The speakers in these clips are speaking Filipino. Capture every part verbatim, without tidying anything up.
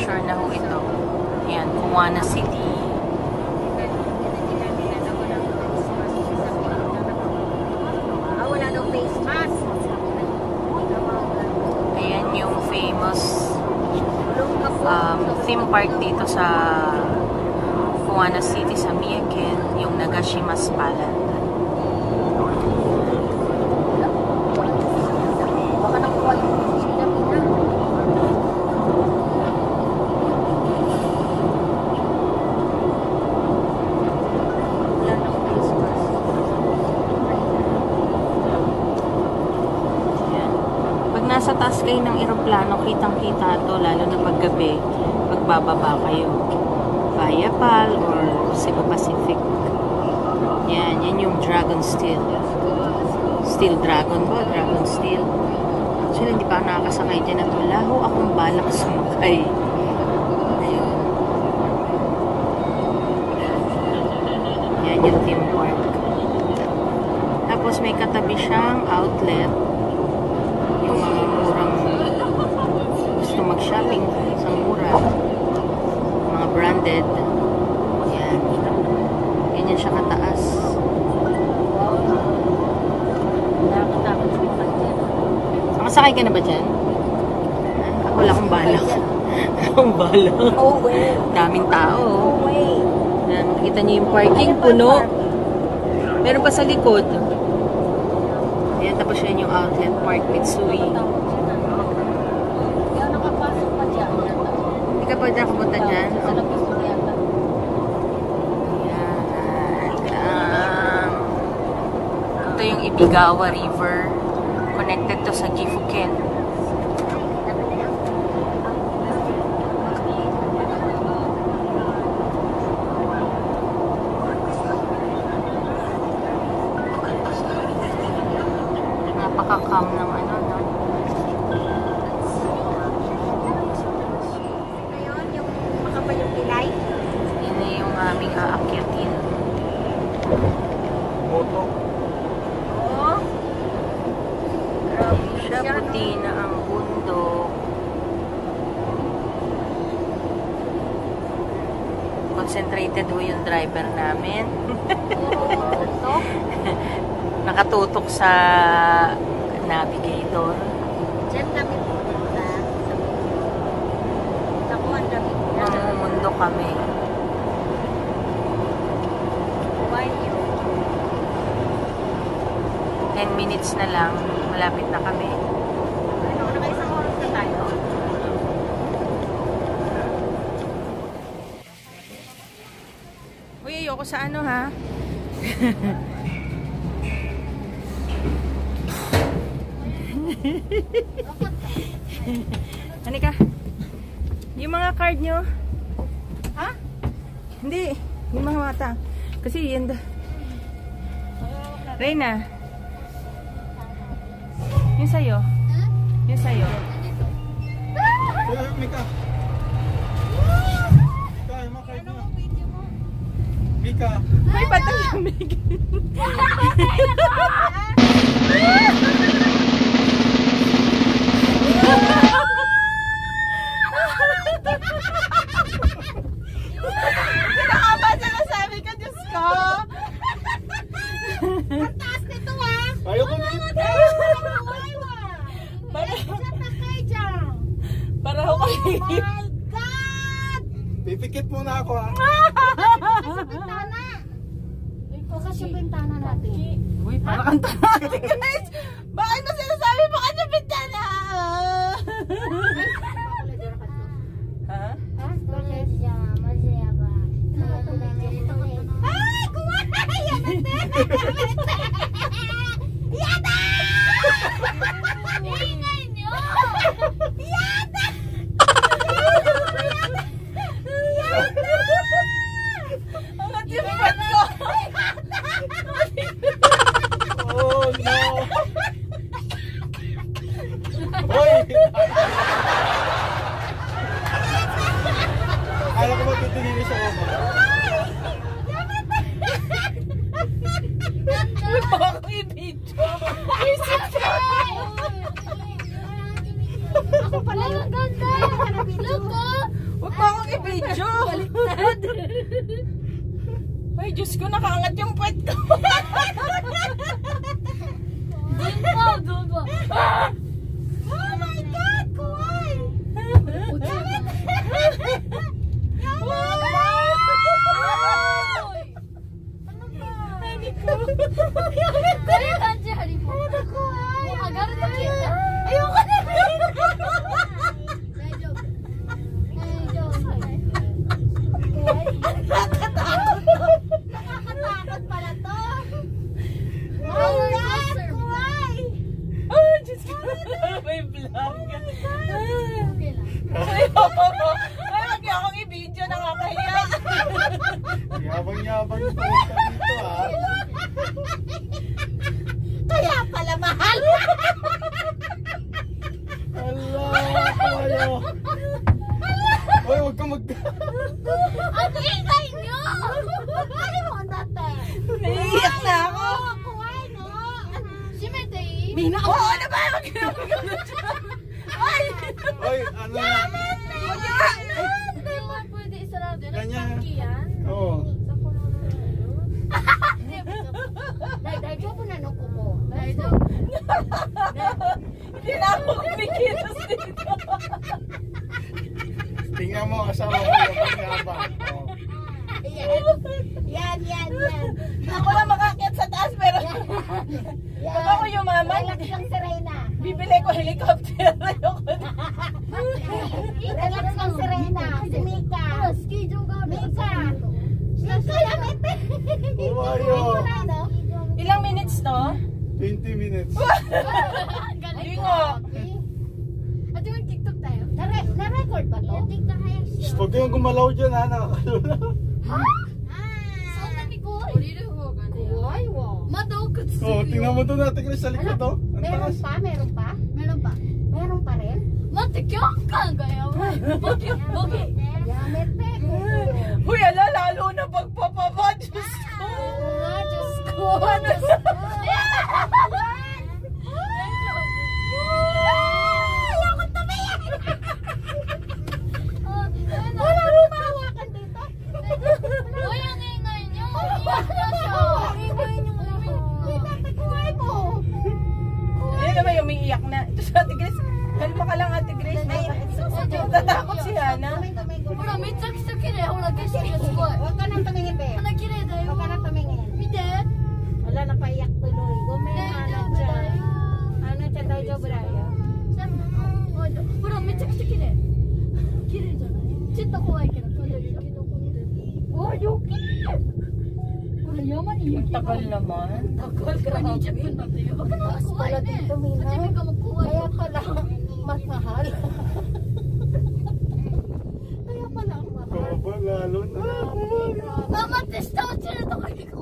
picture na ho ito. Ayan, Kuwana City. Ayan yung famous um, theme park dito sa Kuwana City sa Miyake, yung Nagashima's Palace. Nasa taas kayo ng eroplano, kitang-kita to, lalo na paggabi, pagbababa kayo. Via Pal or Cebu Pacific. Yan, yan yung Dragon Steel. Steel Dragon ba? Dragon Steel. Actually, hindi pa ako nakakasakay dyan at wala ho akong balak sumakay. Ayun. Yan yung theme park. Tapos may katabi siyang outlet. Yung mga murang gusto mag-shopping sa mura, mga branded. Yan, ganyan siya kataas. Makasakay ka na ba dyan? Wala akong balak. Wala akong balak. Daming tao. Yan, makikita niyo yung parking puno. Meron pa sa likod. Ayan, tapos yun yung outlet park Mitsui. Hindi ka pwede nakapunta dyan? Oh. Ayan. Um, ito yung Ibigawa River. Connected to sa Gifuken. Napaka-calm ng ano, no? Ngayon, yung makapal yung pilay. Yun na yung aming aakyatin. Moto. Oo. Grabe siya, puti na ang bundok. Concentrated ho yung driver namin. Oo. Nakatutok sa navigator. Diyan kami pupunta. Naku, ang dami po na. Mamumundo kami. Why you? ten minutes na lang. Malapit na kami. Ano, nakaisang oras na tayo? Uy, ayoko sa ano ha. Hanika. Yung mga card nyo. Ha? Hindi. Yung mga mata. Kasi yun. Reyna. Yung sa'yo. Yung sa'yo. Eh, Mika. Mika, yung mga card mo. Mika. May patay yung Mika. Sino ka ba sinasabi ka, Diyos ko? Ang taas nito ah! Ayaw ko na. Para ako Oh my God! Pipikit muna ako ha. Sa bintana! Ikaw sa bintana natin. Uy, para kang tanati, guys. Bakit mo sinasabi mo ka sa bintana? Ha? Ay! Kuwaya! Yata! Ingay nyo! Yata! Yata! Ang atipan ko! Oh no! Hoy! Kala ko matitinili sa oma. Uy, baka ko i-video. Ako pala yung ganda. Look Huwag mo akong i-video. Ay, Diyos ko, nakaangat yung puwet ko. Doon po, doon po. Oh my God, kuway! Dapat! Ayoko na! Nakakatakot pala to! Oh my God! Kuway! Oh, Diyos ko. May vlog. Ay, huwag niyo akong i-video, nakakahiya. Yabang-yabang po ka dito ah. Kaya pala mahal! Allah, kayo. Hoy, huwag kang mag... Ang ingay nyo! Ano mo ang dati? Naiiyak na ako. Kuway, no? Simetay? Mina, oo, ano ba? Huwag niyo akong gano'n siya. Ay! Hoy, ano? Huwag niyo. Hindi mo pwede isarado. Ganyan. Nagtangkiyan. Oo. Sa kulo na ano? Dahil, dahil job na no ko mo. Dahil job. Hindi na ako kumikilos dito. Tingnan mo, asawa ko yabang-yabang. Oh. Yan, yan, yan. Ako lang makakyat sa taas, pero pag ako yumaman, Relax lang si Reyna. bibili ko helicopter. Ayoko na. Relax lang si Reyna. Si Mika. Mika. Mika, lamete. Kumayo. Ilang minutes to? twenty minutes. Hindi nga. At yung TikTok tayo? Nare- Na-record ba to? TikTok tayo siya. Huwag kayong gumalaw dyan ha, nakakalula. Ha? So, nani ko? Kuway, wow. Madokot Oo, tingnan mo doon natin Chris sa likod oh. Ang Meron taas. pa? Meron pa? Meron pa? Meron pa rin? Mate, kyangkan kaya? Bogi, bogi. Yamete. Uy, ala, lalo na pagpapaba. Diyos ko. Nga, Diyos ko. Ano sa... Ayoko tumiyak. Wala mo mahawakan dito. Uy, ang ingay niyo. Ang ingay niyo. Ate, kuhay mo. Ayun naman yung umiiyak na. Ito sa Ate Grace. Kalma ka lang Ate Grace. Natatakot si Hana. Hora, mitsakisa kirei. Hora, keshiki ga sugoi. Huwag ka nang tumingin, be. Hana, kirei da yo. Huwag ka nang tumingin. Mite. Wala, napaiyak tuloy. Gome, Hana chan. Hana chan, daijoubu da yo. Hora, mitsakisa kirei. Kirei janai? Chitto kowai kedo. Oh, yuki! Hora, yama ni yuki. Ang tagal naman. Tagal, grabe. Huwag ka nang kuwai ne. Kaya pala, mas mahal. Kaya pala ang mahal. Oo ba, lalo na. Mama, testa ko sila ito kayo ko.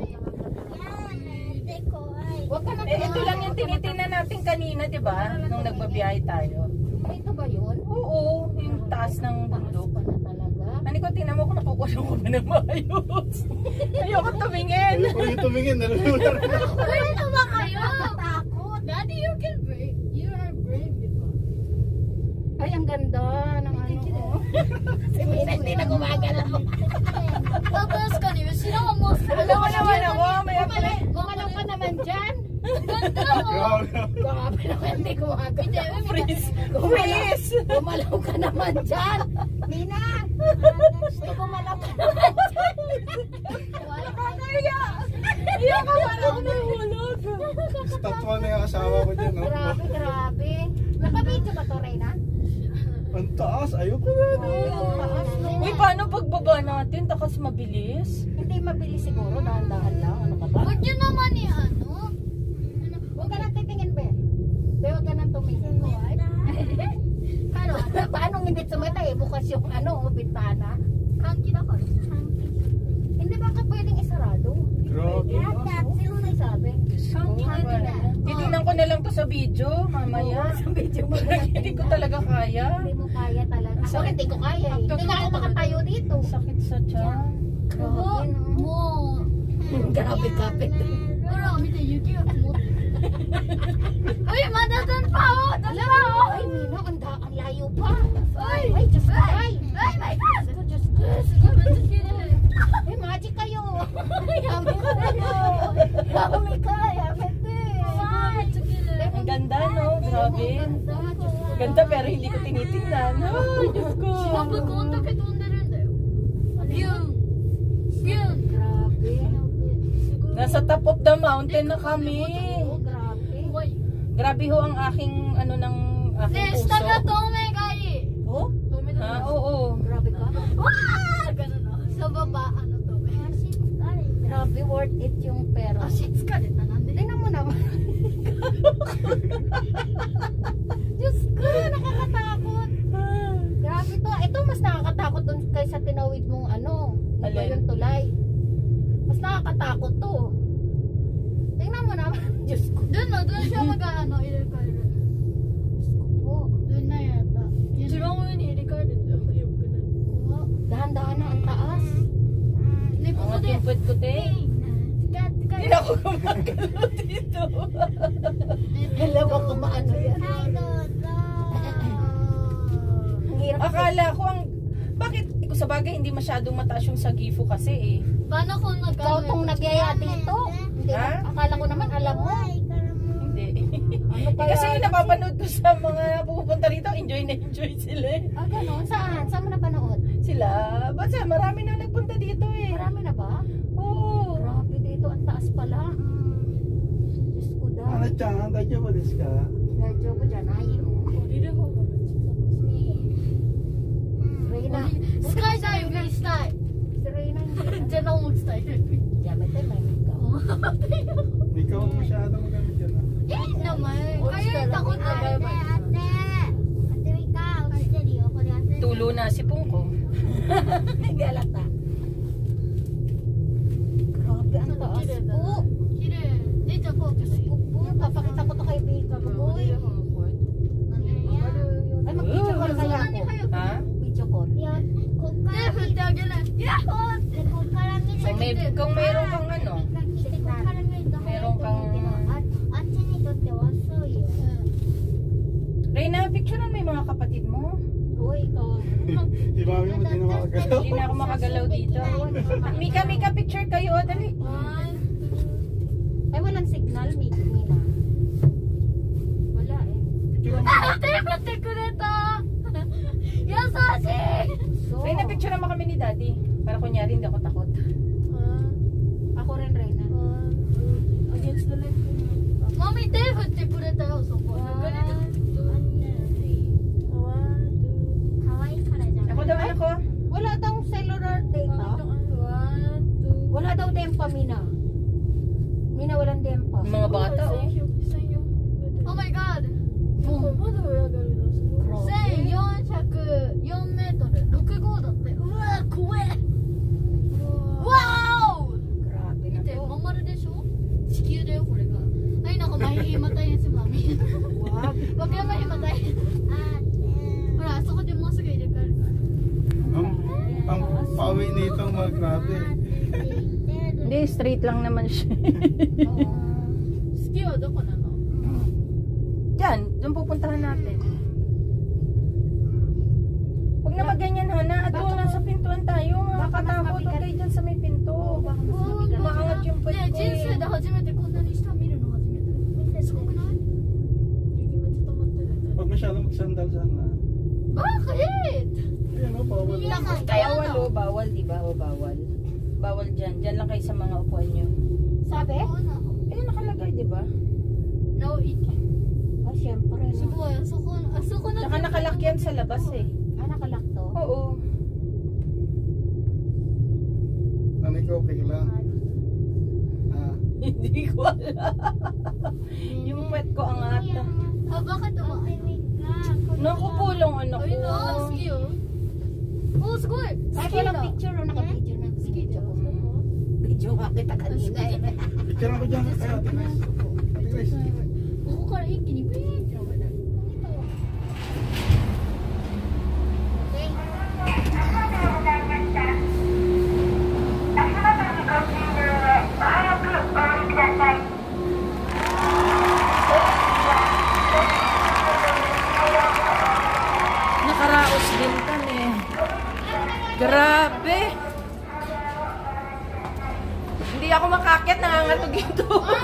Huwag ka na Eh, ito lang yung tinitingnan natin kanina, di ba? Nung nagbabiyahe tayo. Ito ba yun? Oo, yung taas ng bundok. Pa na talaga. Ano ko, tingnan mo kung nakukuha ko ba ng maayos. Ayoko tumingin. Ayoko yung tumingin, nalulula rin ako. Pwede ba kayo? Takot. Daddy, you can brave. You are brave, di ba? Ay, ang ganda ng ano. Si Mina hindi na gumagalaw. Tapos ka niyo, sino ang most? Alam mo naman ako, may apply. Gumalaw ka naman dyan. Ganda mo. Grabe. Grabe naman, hindi gumagalaw. Freeze. Freeze. Gumalaw ka naman dyan. Mina, hindi gumalaw ka naman dyan. Nakakaya. Iyak ka pa ako nahulog. Statwa na yung asawa ko dyan. Oh. Grabe, grabe. Nakabidyo ba to, Reyna? Ang taas, ayoko na. Uy, paano pagbaba natin? Takas mabilis. Hindi mabilis siguro, dahan-dahan lang. Ano ka ba? Huwag nyo naman ni ano. Huwag ka nang titingin, Be. Be, huwag ka nang tumingin. Paano? Paano hindi sumitay? Bukas yung ano, bintana. Kanki na ka. Hindi ba ka pwedeng isarado? Grabe. Sino na isabi? Titingnan ko na lang to sa video, mamaya. Sa video mo. Hindi ko talaga kaya. Hindi mo kaya talaga. Ako hindi ko kaya eh. Hindi nga ako makatayo dito. Sakit sa tiyan. Grabe mo. Grabe kapit. Pero, mite, yuki ga kumot. Uy, madatan pa oh! Dala pa oh! Ay, Mina, ang, ang layo pa. Ay, ay, Diyos ko, ay! バイバイすごいめっちゃ綺麗えマジかよやめろよやめかやめてすごいめっちゃ綺麗 Ang ganda, no? Grabe. Ganda pero hindi ko tinitingnan. Ay, Diyos ko. 白くこんだけ飛んでるんだよビュンビュン grabe Nasa top of the mountain na kami. grabe Grabe ho ang aking, ano, ng aking ね puso. 下が透明がいい Oh? 透明 Ah, oo. grabe ka wah ganun no sa baba ano to grabe worth it yung pera足疲れたなんで tingnan mo naman Diyos ko nakakatakot grabe to ito mas nakakatakot dun kaysa tinawid mong ano diba Alin? yung tulay mas nakakatakot to tingnan mo naman Diyos ko dun no dun siya mag ano i-record Diyos ko po dun na yata一番上に入れ替えるんだよよくないdahan-dahan na ang taas hindi po Mga ko din timpwet ko, te. Hindi na ako gumagalo dito. alam mo kung maano yan ang hirap Akala ko ang... Bakit? Iko sa bagay, hindi masyadong mataas yung sa Gifu kasi eh. paano kung nag ikaw tong nagyaya dito hindi Ha? akala ko naman alam mo Hindi. ano Eh, kaya kasi yung napapanood ko sa mga pupunta rito, enjoy na enjoy sila eh. ah gano'n saan? saan mo napanood? Sila, basta marami na nagpunta dito eh. marami na ba? Oo. grabe dito ang taas pala Diyos ko daw あなちゃん大丈夫ですか大丈夫じゃないよ Reyna スカイダイビングしたい si Reyna hindi じゃな思ってたよ Yamete may ikaw Ikaw masyado maganda dyan ah. eh naman kaya takot na Tulo na si Pungko. hindi alata grabe ang taas po kirei dito po po papakita ko to kay Bika boy ay mag-video call kaya ako Ha? video call eh pwede agad yahoo So, may, kung meron kang ano, meron kang... Reyna, picturean mo yung mga kapatid mo. uy ikaw Si Mami mo din na makagalaw. Hindi na ako makagalaw dito. Mika, Mika, picture kayo. O, dali. ay walang signal Mina wala eh Picture mo. 手振ってくれた優しい Reyna, picturean mo kami ni Daddy. Para kunyari, hindi ako takot. ako rin Reyna against the light Mami, 手振ってくれたよそこ Ako daw, anak ko. wala daw cellular data wala daw dempa Mina Mina walang dempa Yung mga bata, oh. Oh my god せんよんひゃくよんメートルろく号だってうわ怖えわー grabe 見てまん丸でしょ地球だよこれがay nako mahihimatayin si Mami wag kang mahimatayin wala gusto ko din mo sige ilagay Ang, ang pauwi nito mga grabe. Hindi, straight lang naman siya. ski wa doko na no Diyan, doon pupuntahan natin. Huwag na magganyan, Hana. At doon nasa pintuan tayo. Makakatakot. Huwag kayo dyan sa may pinto. Maangat yung pwede ko 人生 eh. で初めてこんなに下見るの初めてすごくない雪めっちゃ溜まってる Huwag masyado magsandal sana. bakit? Ayan o, bawal. Takot kayo Bawal no? o, bawal, di ba? O, bawal. Bawal dyan. Dyan lang kayo sa mga upuan nyo. sabi? Eh, nakalagay, di ba? no eating Ah, syempre. すごいあそこあそこの Tsaka nakalak yan sa labas eh. ah nakalak to? Oo. Ano ikaw, okay lang? Ah, Hindi ko alam. Yung pet ko ang ata. ah bakit umain? Naku, pulong anak ayun ko. na sige oh oh すごい Ay, walang picture o naka-video na. Sige, Video nga kita kanina eh. picture ako dyan. Kaya, Ate Grace. Ate Grace. ここから一気にビーって伸びない Nakaraos din kami. ito.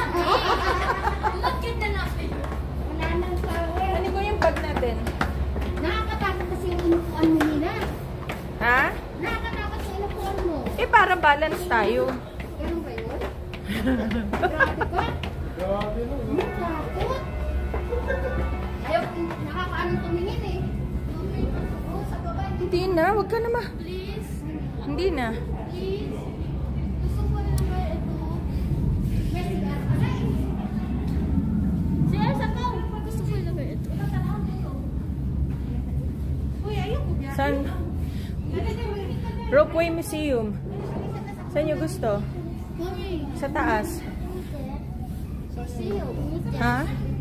Bakit na natin? Wala nang power. Ano ba yung bag natin? Nakakatakot kasi yung inupuan mo nila. Ha? Nakakatakot yung inupuan mo. Eh, para balance tayo. Ganun ba yun? Grabe ka. Grabe no. Takot. Ayaw, nakakaano tumingin eh. Oo, sa baba. Hindi na, wag ka na ma. Please. Hindi na. Please. Gusto ko na ba ito? May sigara ka na eh. Si Elsa ko. Gusto ko na ba ito? Uy, ayoko biya. Saan? Ropeway Museum. Saan nyo gusto? Mami. Sa taas. Siyo. Ha?